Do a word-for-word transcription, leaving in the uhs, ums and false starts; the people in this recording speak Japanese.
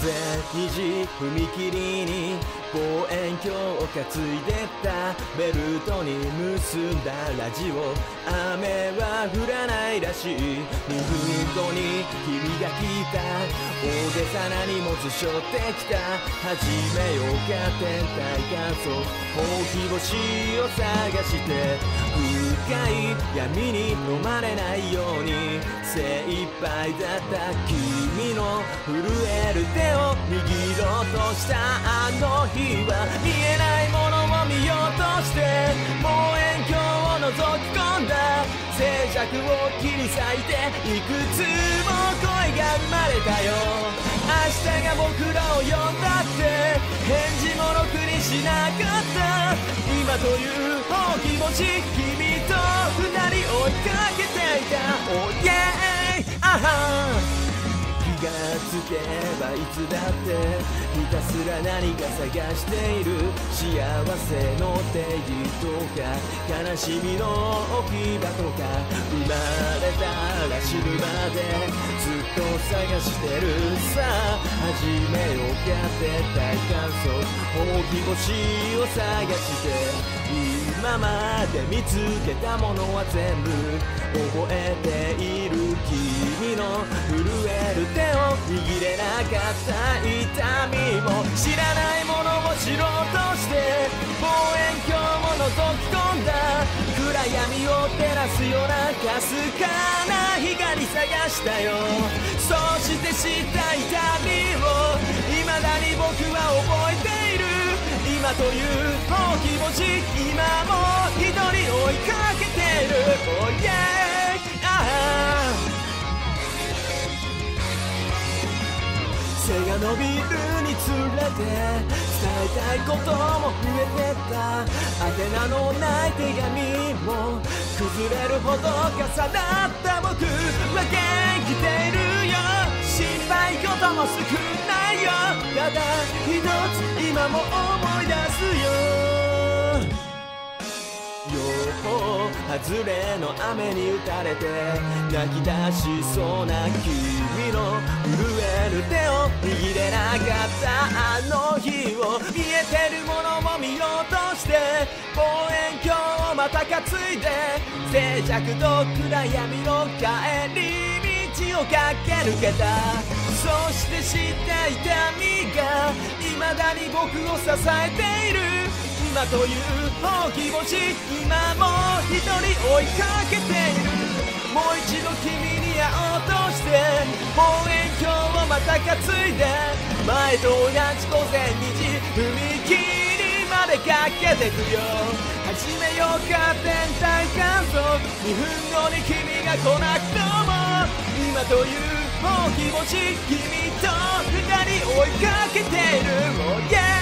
ぜ虹踏切に望遠鏡を担いでったベルトに結んだラジオ雨は降らないらしいにふんごに君が来た大げさな荷物背負ってきた始めようか天体観測ほうき星を探して深い闇に飲まれないように精一杯だった君の震える手を握ろうとしたあの日は見えないものを見ようとして望遠鏡を覗き込んだ静寂を切り裂いていくつも声が生まれたよ明日が僕らを呼んだって返事もろくにしなかった今という大き星君と二人追いかけていた Oh yeah! あは気がつけばいつだってひたすら何か探している幸せの定義とか悲しみの置き場とか生まれたら死ぬまでずっと探してるさあ始めようか天体観測ほうき星を探して今まで見つけたものは全部覚えている君の震える手を握れなかった痛みも知らないものを知ろうとして望遠鏡を覗き込んだ暗闇を照らすようなかすかな光探したよそして知った痛みを未だに僕は覚えている今という大き星今も一人追いかけてる Oh yeah! ああ背が伸びるにつれて伝えたいことも増えてった宛名のない手紙も崩れるほど重なった僕は元気でいるよ心配事も少ないよただ一つ今も思い出すよ予報外れの雨に打たれて泣き出しそうな君の震える手を握れなかったあの日を見えてるものを見ようとして望遠鏡をまた担いで静寂と暗闇の帰り道を駆け抜けたそして知った痛みが未だに僕を支えている今という大き星今も一人追いかけているもう一度君に会おうとして望遠鏡をまた担いで前と同じ午前にじ踏切まで駆けてくよ始めようか天体観測にふんごに君が来なくとも今という大き星君と二人追いかけている Oh yeah!